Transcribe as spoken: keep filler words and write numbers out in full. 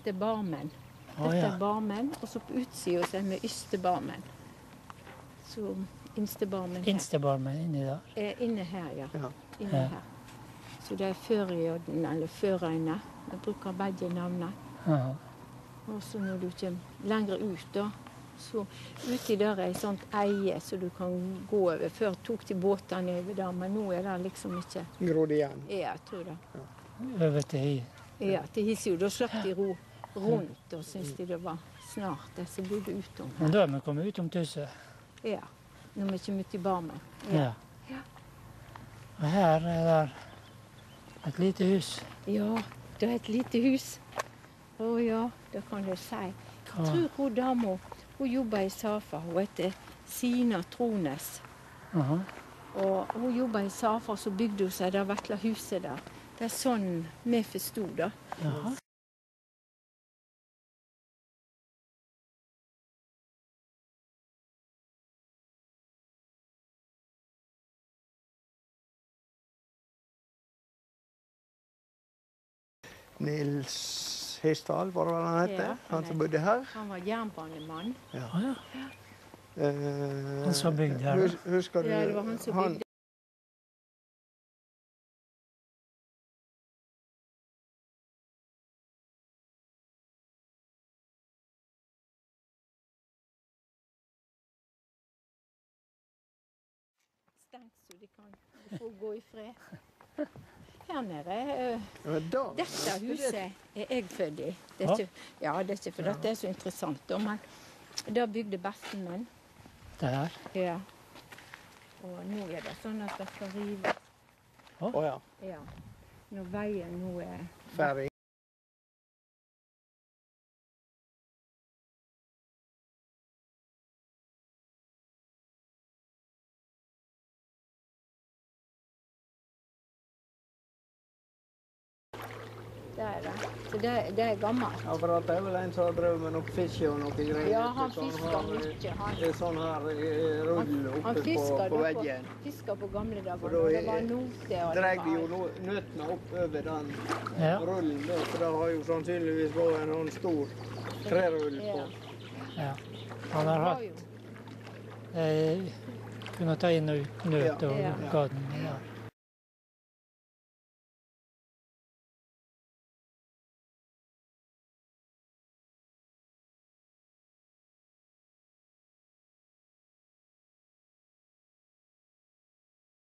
Dette er barmen. Å, Dette ja. er barmen, og så på utsida så er vi ystebarmen. Så innstebarmen her. Innstebarmen inni der. Er inne her, ja. Ja. Inne Ja. her. Så det er førjodden, eller førøyne. Vi bruker begge navnene. Ja. Og så når du kommer lenger ut, da, så uti der er et sånt eie så du kan gå over. Før tok de båtene over der, men nå er det liksom ikke. Grodd igjen. Ja, jeg tror det. Over til hi. Ja, til Hisio. Da slapp de ro rundt og syntes de det var snart det som bodde utom Men her. da er vi kommet utom Tusse. Ja, når vi kommer ut i barmen. Ja. Ja. Og her er det et lite hus. Ja, det er et lite hus. Å ja, det kan du si. Jeg Hva? tror hun dama, hun jobber i Safa. Hun heter Sina Trones. Aha. Og hun jobber i Safa, så bygde hun seg det vesle huset der. Det er sånn vi forsto det. Jaha. Nils Hesdal, var det hva han hette? Ja, han han som het- bodde her. Han var jernbanemann. Å, ja. Eh, Han som bygde her, da. hus- Husker du? Ja, det var han som bygde. Stengt så de kan få gå i fred. Her nede eh, Ja, da- Dette huset er jeg født i. Det er Ja. ikke, ja, det er ikke for dette er så interessant, da, men det bygde bestemenn. Der. Ja. Og nå er det sånn at det skal rive. Å ja. Ja. Når veien nå er Ferdig. Det er det. Så det, det er gammelt. Ja, for at det er vel en som har drevet med noe fiske og noe greier. Ja, han Sånn fisker her- mye. Han, Det er sånn her eh, rull han, oppe han på, fisker på da veggen. på, fisker på gamle dager. For da når det er- var note og det Dreg de jo var nå- nøttene opp over den Ja. rullen, da, for det har jo sannsynligvis vært en sånn stor trerull på. Ja. Ja. Han har Det var hatt jo- eh, Kunne ta inn og ut nøt Ja. og Ja. garden. Ja.